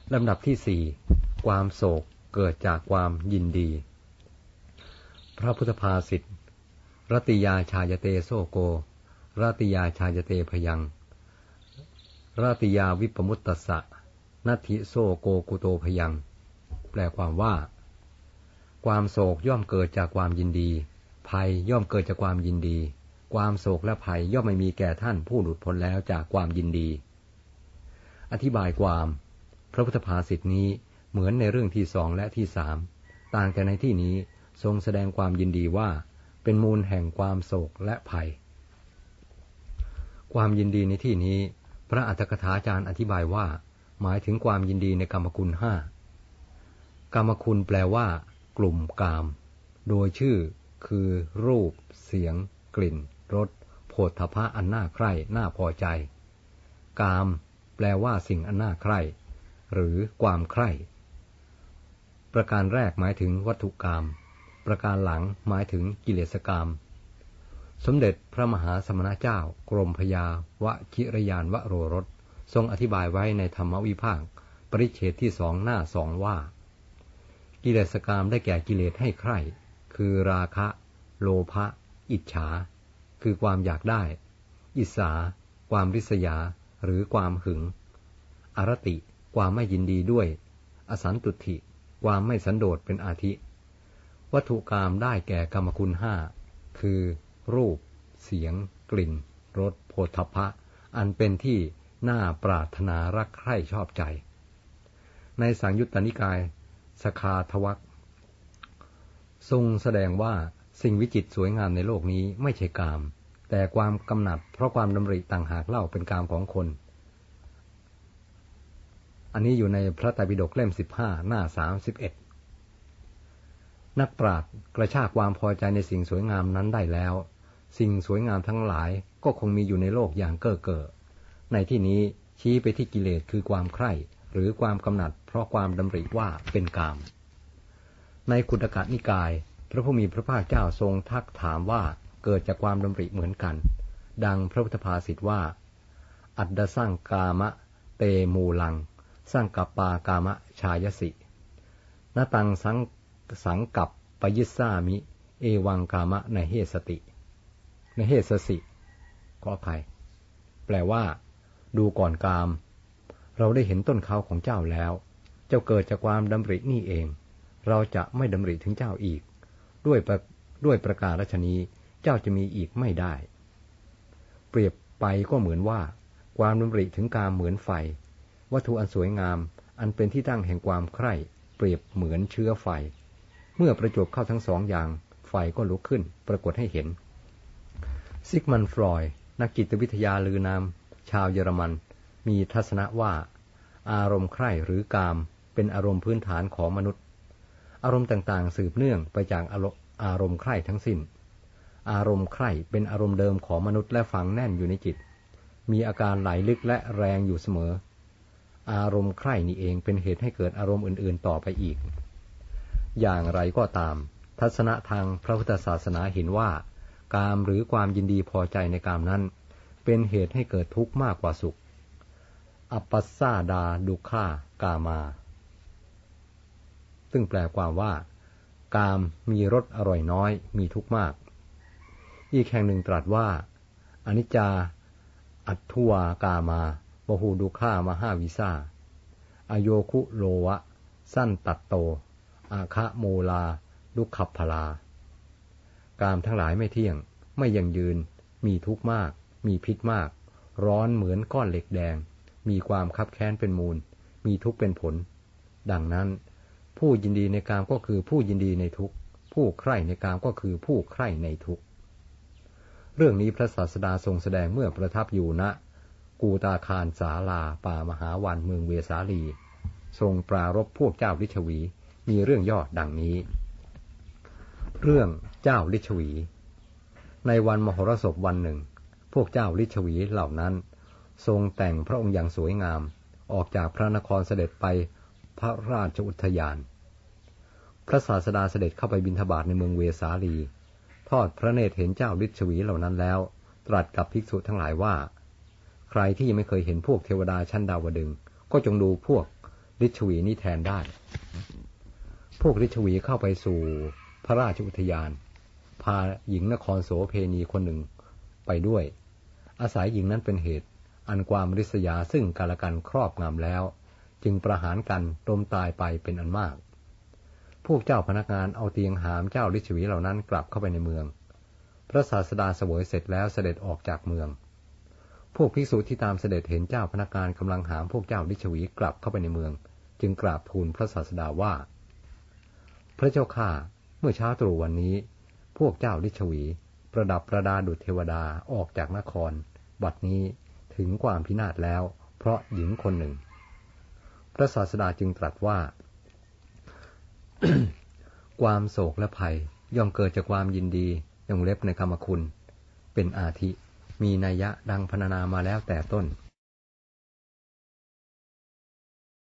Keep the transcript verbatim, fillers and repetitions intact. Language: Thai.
ลำดับที่สี่ความโศกเกิดจากความยินดีพระพุทธภาษิตรติยาชายเตโสโกรติยาชายเตพยังรติยาวิปมุตตัสสะนัตถิโสโกกุโตพยังแปลความว่าความโศกย่อมเกิดจากความยินดีภัยย่อมเกิดจากความยินดีความโศกและภัยย่อมไม่มีแก่ท่านผู้หลุดพ้นแล้วจากความยินดีอธิบายความพระพุทธภาษิตนี้เหมือนในเรื่องที่สองและที่สามต่างแต่ในที่นี้ทรงแสดงความยินดีว่าเป็นมูลแห่งความโศกและภัยความยินดีในที่นี้พระอัตถกถาจารย์อธิบายว่าหมายถึงความยินดีในกามคุณห้ากามคุณแปลว่ากลุ่มกามโดยชื่อคือรูปเสียงกลิ่นรสโผฏฐัพพะอันน่าใคร่น่าพอใจกามแปลว่าสิ่งอันน่าใคร่หรือความใคร่ประการแรกหมายถึงวัตถุกามประการหลังหมายถึงกิเลสกามสมเด็จพระมหาสมณเจ้ากรมพยาวชิรยานวโรรสทรงอธิบายไว้ในธรรมวิภาคปริเฉดที่สองหน้าสองว่ากิเลสกามได้แก่กิเลสให้ใคร่คือราคะโลภะอิจฉาคือความอยากได้อิสาความริษยาหรือความหึงอรติความไม่ยินดีด้วยอสันตุถิความไม่สันโดษเป็นอาทิวัตถุกามได้แก่กามคุณห้าคือรูปเสียงกลิ่นรสโผฏฐัพพะอันเป็นที่น่าปรารถนารักใคร่ชอบใจในสังยุตตนิกายสคาทวัคทรงแสดงว่าสิ่งวิจิตรสวยงามในโลกนี้ไม่ใช่กามแต่ความกำหนัดเพราะความดำริต่างหากเล่าเป็นกามของคนอันนี้อยู่ในพระไตรปิฎกเล่มสิบห้าหน้าสามสิบเอ็ดนักปราชญ์กระชากความพอใจในสิ่งสวยงามนั้นได้แล้วสิ่งสวยงามทั้งหลายก็คงมีอยู่ในโลกอย่างเก้อเก้อในที่นี้ชี้ไปที่กิเลสคือความใคร่หรือความกำหนัดเพราะความดำริว่าเป็นกามในขุททกนิกายพระผู้มีพระภาคเจ้าทรงทักถามว่าเกิดจากความดำริเหมือนกันดังพระพุทธภาษิตว่าอัดดสร้างกามะเตมูลังสร้างกัปปากามะชายสินตังสังสังกัปปยิสสามิเอวังกามะในเฮสติในเฮสสิขออภัยแปลว่าดูก่อนกามเราได้เห็นต้นเขาของเจ้าแล้วเจ้าเกิดจากความดำรินี่เองเราจะไม่ดำริถึงเจ้าอีกด้วยประด้วยประการฉะนี้เจ้าจะมีอีกไม่ได้เปรียบไปก็เหมือนว่าความดำริถึงกามเหมือนไฟวัตถุอันสวยงามอันเป็นที่ตั้งแห่งความใคร่เปรียบเหมือนเชื้อไฟเมื่อประจวบเข้าทั้งสองอย่างไฟก็ลุกขึ้นปรากฏให้เห็นซิกมันฟรอยด์นักจิตวิทยาลือนามชาวเยอรมันมีทัศนะว่าอารมณ์ใคร่หรือกามเป็นอารมณ์พื้นฐานของมนุษย์อารมณ์ต่างๆสืบเนื่องไปจากอารมณ์ใคร่ทั้งสิ้นอารมณ์ใคร่เป็นอารมณ์เดิมของมนุษย์และฝังแน่นอยู่ในจิตมีอาการไหลลึกและแรงอยู่เสมออารมณ์ใคร่นี่เองเป็นเหตุให้เกิดอารมณ์อื่นๆต่อไปอีกอย่างไรก็ตามทัศนะทางพระพุทธศาสนาเห็นว่ากามหรือความยินดีพอใจในกามนั้นเป็นเหตุให้เกิดทุกข์มากกว่าสุขอัปปัสสาดาดุขากามาซึ่งแปลความว่ากามมีรสอร่อยน้อยมีทุกข์มากอีกแห่งหนึ่งตรัสว่าอนิจจาอัตถุวากามาบหูดุขามหาวิสาอโยคุโลวะสั้นตัดโตอาคะโมลาดุขัพพลากามทั้งหลายไม่เที่ยงไม่ยั่งยืนมีทุกข์มากมีพิษมากร้อนเหมือนก้อนเหล็กแดงมีความคับแค้นเป็นมูลมีทุกข์เป็นผลดังนั้นผู้ยินดีในกามก็คือผู้ยินดีในทุกข์ผู้ใคร่ในกามก็คือผู้ใคร่ในทุกข์เรื่องนี้พระศาสดาทรงแสดงเมื่อประทับอยู่ณกูตาคารศาลาป่ามหาวันเมืองเวสาลีทรงปรารภพวกเจ้าฤชวีมีเรื่องย่อดังนี้เรื่องเจ้าฤชวีในวันมโหรสพวันหนึ่งพวกเจ้าฤชวีเหล่านั้นทรงแต่งพระองค์อย่างสวยงามออกจากพระนครเสด็จไปพระราชอุทยานพระศาสดาเสด็จเข้าไปบิณฑบาตในเมืองเวสาลีทอดพระเนตรเห็นเจ้าฤชวีเหล่านั้นแล้วตรัสกับภิกษุทั้งหลายว่าใครที่ไม่เคยเห็นพวกเทวดาชั้นดาวดึงส์ก็จงดูพวกฤชวีนี้แทนได้พวกฤชวีเข้าไปสู่พระราชอุทยานพาหญิงนครโสเพณีคนหนึ่งไปด้วยอาศัยหญิงนั้นเป็นเหตุอันความริษยาซึ่งกันและกันครอบงำแล้วจึงประหารกันตมตายไปเป็นอันมากพวกเจ้าพนักงานเอาเตียงหามเจ้าฤชวีเหล่านั้นกลับเข้าไปในเมืองพระศาสดาเสวยเสร็จแล้วเสด็จออกจากเมืองพวกภิกษุที่ตามเสด็จเห็นเจ้าพนักงานกำลังหามพวกเจ้าฤชวีกลับเข้าไปในเมืองจึงกราบทูลพระศาสดาว่าพระเจ้าข้าเมื่อเช้าตรู่วันนี้พวกเจ้าฤชวีประดับประดาดุจเทวดาออกจากนครบัดนี้ถึงความพินาศแล้วเพราะหญิงคนหนึ่งพระศาสดาจึงตรัสว่า ความโศกและภัยย่อมเกิดจากความยินดียงเล็บในกรรมคุณเป็นอาทิมีนัยยะดังพรรณนามาแล้วแต่ต้น